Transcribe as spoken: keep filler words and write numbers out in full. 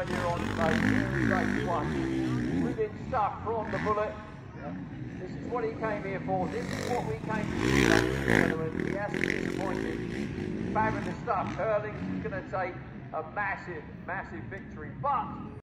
here on stage. Here is race one. Brilliant stuff from the Bullet. This is what he came here for. This is what we came to do, ladies and gentlemen. He hasn't disappointed. Fabulous stuff. Curling's going to take a massive, massive victory. But